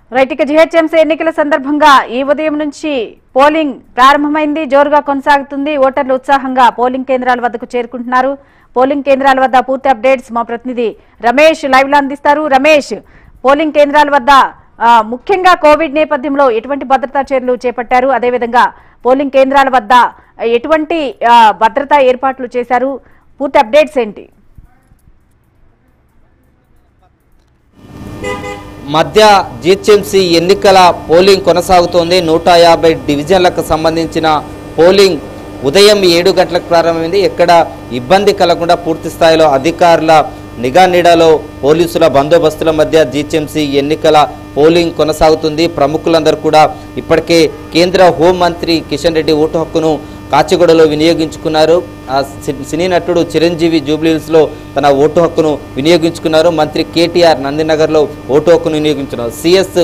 Right ఇక GHMC ఎన్నికల సందర్భంగా ఈ ఉదయం నుంచి పోలింగ్ ప్రారంభమైంది. జోరుగా కొనసాగుతుంది. ఓటర్లు ఉత్సాహంగా పోలింగ్ కేంద్రాల వద్దకు చేరుకుంటున్నారు. పోలింగ్ కేంద్రాల వద్ద పూర్తి అప్డేట్స్ మా ప్రతినిధి రమేష్ లైవ్ లో అందిస్తారు. రమేష్, పోలింగ్ కేంద్రాల వద్ద ముఖ్యంగా కోవిడ్ నేపథ్యంలో ఎటువంటి భద్రతా చర్యలు చేపట్టారు? అదేవిధంగా పోలింగ్ కేంద్రాల వద్ద ఎటువంటి భద్రతా ఏర్పాట్లు చేశారు? పూర్తి అప్డేట్స్ ఏంటి? మధ్య జీహెచ్ఎంసీ ఎన్నికల పోలింగ్ కొనసాగుతోంది. 150 డివిజన్లకు సంబంధించిన పోలింగ్ ఉదయం 7 గంటలకు ప్రారంభమైంది. ఎక్కడ ఇబ్బంది కలగకుండా పూర్తి స్థాయిలో అధికారుల నిఘా నీడలో పోలీసుల బందోబస్తుల మధ్య జీహెచ్ఎంసీ ఎన్నికల పోలింగ్ కొనసాగుతుంది. ప్రముఖులందరూ కూడా ఇప్పటికే కేంద్ర హోంమంత్రి కిషన్ రెడ్డి ఓటు హక్కును కాచిగూడలో వినియోగించుకున్నారు. సినీ నటుడు చిరంజీవి జూబ్లీహిల్స్లో తన ఓటు హక్కును వినియోగించుకున్నారు. మంత్రి కేటీఆర్ నందినగర్లో ఓటు హక్కును వినియోగించుకున్నారు. సిఎస్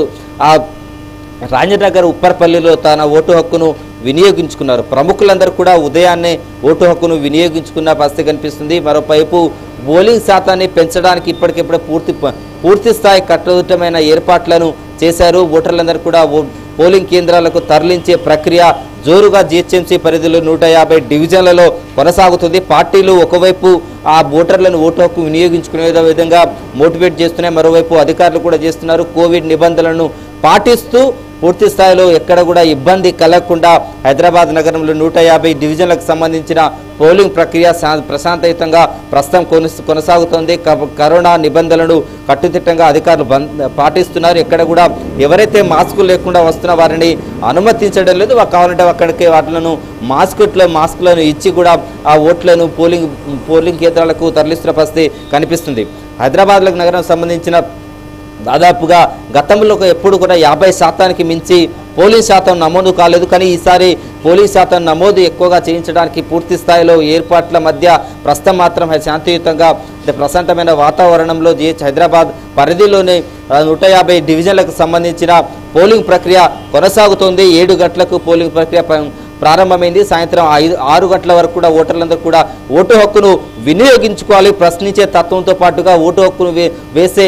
రాజనగర్ ఉప్పర్పల్లిలో తన ఓటు హక్కును వినియోగించుకున్నారు. ప్రముఖులందరూ కూడా ఉదయాన్నే ఓటు హక్కును వినియోగించుకున్న పరిస్థితి కనిపిస్తుంది. మరోవైపు పోలింగ్ శాతాన్ని పెంచడానికి ఇప్పటికిప్పుడే పూర్తి స్థాయి కట్టుదిట్టమైన ఏర్పాట్లను చేశారు. ఓటర్లందరూ కూడా పోలింగ్ కేంద్రాలకు తరలించే ప్రక్రియ జోరుగా జీహెచ్ఎంసీ పరిధిలో 150 డివిజన్లలో కొనసాగుతుంది. పార్టీలు ఒకవైపు ఆ ఓటర్లను ఓటు హక్కు వినియోగించుకునే విధంగా మోటివేట్ చేస్తున్నాయి. మరోవైపు అధికారులు కూడా చేస్తున్నారు. కోవిడ్ నిబంధనలను పాటిస్తూ పూర్తి స్థాయిలో ఎక్కడ కూడా ఇబ్బంది కలగకుండా హైదరాబాద్ నగరంలో 150 డివిజన్లకు సంబంధించిన పోలింగ్ ప్రక్రియ ప్రశాంతయుతంగా ప్రస్తుతం కొనసాగుతోంది. కరోనా నిబంధనలను కట్టుదిట్టంగా అధికారులు పాటిస్తున్నారు. ఎక్కడ కూడా ఎవరైతే మాస్కులు లేకుండా వస్తున్న వారిని అనుమతించడం లేదు. కావాలంటే అక్కడికి వాటిలను మాస్కులను ఇచ్చి కూడా ఆ ఓట్లను పోలింగ్ కేంద్రాలకు తరలిస్తున్న పరిస్థితి కనిపిస్తుంది. హైదరాబాద్ నగరం సంబంధించిన దాదాపుగా గతంలో ఎప్పుడు కూడా 50% మించి పోలింగ్ శాతం నమోదు కాలేదు. కానీ ఈసారి పోలింగ్ శాతం నమోదు ఎక్కువగా చేయించడానికి పూర్తి స్థాయిలో ఏర్పాట్ల మధ్య ప్రస్తుతం మాత్రం శాంతియుతంగా ప్రశాంతమైన వాతావరణంలో హైదరాబాద్ పరిధిలోనే 150 డివిజన్లకు సంబంధించిన పోలింగ్ ప్రక్రియ కొనసాగుతోంది. 7 గంటలకు పోలింగ్ ప్రక్రియ ప్రారంభమైంది. సాయంత్రం 6 గంటల వరకు కూడా ఓటర్లందరూ కూడా ఓటు హక్కును వినియోగించుకోవాలి. ప్రశ్నించే తత్వంతో పాటుగా ఓటు హక్కును వేసే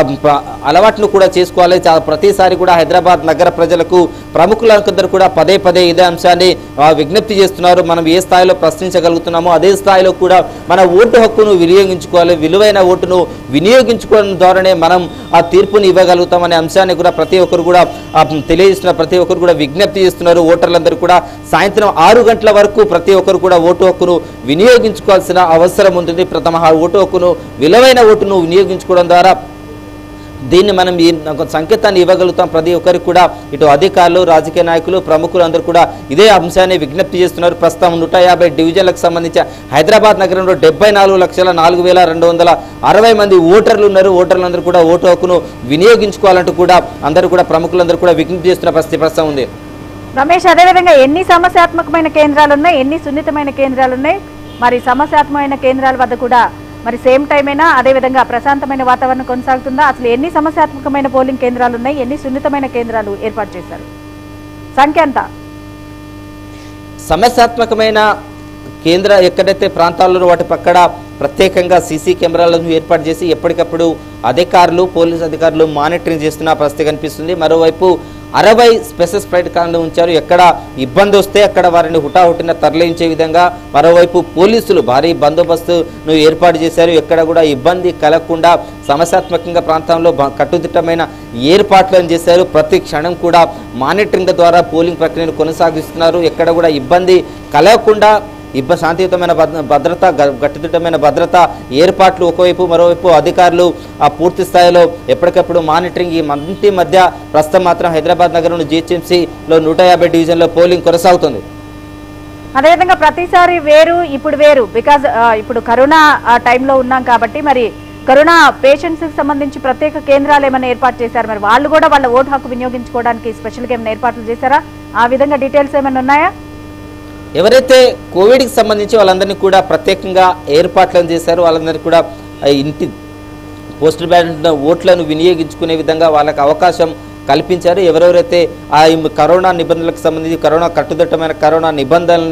అలవాటును కూడా చేసుకోవాలి. ప్రతిసారి కూడా హైదరాబాద్ నగర ప్రజలకు ప్రముఖులందరూ కూడా పదే ఇదే అంశాన్ని విజ్ఞప్తి చేస్తున్నారు. మనం ఏ స్థాయిలో ప్రశ్నించగలుగుతున్నామో అదే స్థాయిలో కూడా మన ఓటు హక్కును వినియోగించుకోవాలి. విలువైన ఓటును వినియోగించుకోవడం ద్వారానే మనం ఆ తీర్పుని ఇవ్వగలుగుతామనే అంశాన్ని కూడా ప్రతి ఒక్కరు కూడా తెలియజేస్తున్నారు. ప్రతి ఒక్కరు కూడా విజ్ఞప్తి చేస్తున్నారు. ఓటర్లందరూ కూడా సాయంత్రం 6 గంటల వరకు ప్రతి ఒక్కరు కూడా ఓటు హక్కును వినియోగించుకోవాల్సిన అవసరం ఉంటుంది. ప్రథమ ఓటు హక్కును విలువైన ఓటును వినియోగించుకోవడం ద్వారా దీన్ని మనం ఈ సంకేతాన్ని ఇవ్వగలుగుతాం. ప్రతి ఒక్కరికి కూడా ఇటు అధికారులు, రాజకీయ నాయకులు, ప్రముఖులు అందరూ కూడా ఇదే అంశాన్ని విజ్ఞప్తి చేస్తున్నారు. ప్రస్తుతం 150 డివిజన్లకు సంబంధించి హైదరాబాద్ నగరంలో 74,04,260 మంది ఓటర్లు ఉన్నారు. ఓటర్లందరూ కూడా ఓటు హక్కును వినియోగించుకోవాలంటూ కూడా అందరూ కూడా ప్రముఖులందరూ కూడా విజ్ఞప్తి చేస్తున్న పరిస్థితి ప్రస్తుతం ఉంది. రమేష్, అదేవిధంగా ఎన్ని సమస్యాత్మకమైన కేంద్రాలు ఉన్నాయి, ఎన్ని సున్నితమైన కేంద్రాలు ఉన్నాయి? మరి సమస్యాత్మకమైన కేంద్రాల వద్ద కూడా మరి సేమ్ టైం అయినా అదేవిధంగా ప్రశాంతమైన వాతావరణం కొనసాగుతుందా? అసలు ఎన్ని సమస్యాత్మకమైన పోలింగ్ కేంద్రాలు ఉన్నాయి, ఎన్ని సున్నితమైన కేంద్రాలు ఏర్పాటు చేశారు? సంఖ్య ఎంత? సమస్యాత్మకమైన కేంద్ర ఎక్కడైతే ప్రాంతాల్లో వాటి పక్కన ప్రత్యేకంగా సీసీ కెమెరాలను ఏర్పాటు చేసి ఎప్పటికప్పుడు అధికారులు, పోలీసు అధికారులు మానిటరింగ్ చేస్తున్న పరిస్థితి కనిపిస్తుంది. మరోవైపు 60 స్పెషల్ స్ప్రైట్ కార్లు ఉంచారు. ఎక్కడ ఇబ్బంది వస్తే అక్కడ వారిని హుటాహుటిన తరలించే విధంగా మరోవైపు పోలీసులు భారీ బందోబస్తును ఏర్పాటు చేశారు. ఎక్కడ కూడా ఇబ్బంది కలగకుండా సమస్యాత్మకంగా ప్రాంతంలో కట్టుదిట్టమైన ఏర్పాట్లను చేశారు. ప్రతి క్షణం కూడా మానిటరింగ్ ద్వారా పోలింగ్ ప్రక్రియను కొనసాగిస్తున్నారు. ఎక్కడ కూడా ఇబ్బంది కలగకుండా శాంతియుతమైన భద్రత, గట్టిదిట్టమైన భద్రత ఏర్పాట్లు ఒకవైపు, మరోవైపు అధికారులు ఆ పూర్తి స్థాయిలో ఎప్పటికప్పుడు మానిటరింగ్ ఈ మంటి మధ్య ప్రస్తుతం మాత్రం హైదరాబాద్ నగరంలో జీహెచ్ఎంసీలో 150 డివిజన్లో పోలింగ్ కొనసాగుతుంది. అదేవిధంగా ప్రతిసారి వేరు, ఇప్పుడు వేరు. బికాజ్ ఇప్పుడు కరోనా టైంలో ఉన్నాం కాబట్టి మరి కరోనా పేషెంట్స్ కి సంబంధించి ప్రత్యేక కేంద్రాలు ఏమైనా ఏర్పాటు చేశారు? మరి వాళ్ళు కూడా వాళ్ళ ఓటు హక్కు వినియోగించుకోవడానికి స్పెషల్గా ఏమైనా ఏర్పాట్లు చేశారా? ఆ విధంగా డీటెయిల్స్ ఏమైనా ఉన్నాయా? ఎవరైతే కోవిడ్కి సంబంధించి వాళ్ళందరినీ కూడా ప్రత్యేకంగా ఏర్పాట్లను చేశారో వాళ్ళందరినీ కూడా ఇంటి పోస్టల్ బ్యాలెట్ ఓట్లను వినియోగించుకునే విధంగా వాళ్ళకి అవకాశం కల్పించారు. ఎవరెవరైతే ఆ కరోనా నిబంధనలకు సంబంధించి కట్టుదిట్టమైన కరోనా నిబంధనలను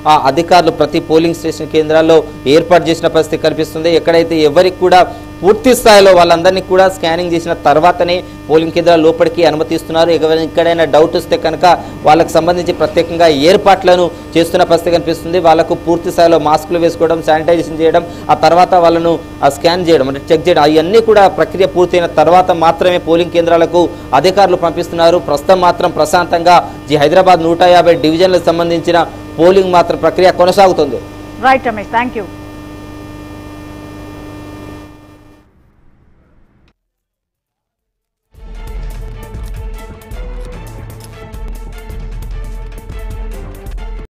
ఆ అధికారులు ప్రతి పోలింగ్ స్టేషన్ కేంద్రాల్లో ఏర్పాటు చేసిన పరిస్థితి కనిపిస్తుంది. ఎక్కడైతే ఎవరికి కూడా పూర్తి స్థాయిలో వాళ్ళందరినీ కూడా స్కానింగ్ చేసిన తర్వాతనే పోలింగ్ కేంద్రాల లోపలికి అనుమతిస్తున్నారు. ఎక్కడైనా డౌట్ వస్తే కనుక వాళ్ళకి సంబంధించి ప్రత్యేకంగా ఏర్పాట్లను చేస్తున్న పరిస్థితి కనిపిస్తుంది. వాళ్ళకు పూర్తి స్థాయిలో మాస్కులు వేసుకోవడం, శానిటైజేషన్ చేయడం, ఆ తర్వాత వాళ్ళను స్కాన్ చేయడం అంటే చెక్ చేయడం, అవన్నీ కూడా ప్రక్రియ పూర్తయిన తర్వాత మాత్రమే పోలింగ్ కేంద్రాలకు అధికారులు పంపిస్తున్నారు. ప్రస్తుతం మాత్రం ప్రశాంతంగా హైదరాబాద్ 150 డివిజన్లకు సంబంధించిన పోలింగ్ మాత్రం ప్రక్రియ కొనసాగుతుంది. Right Ramesh, thank you.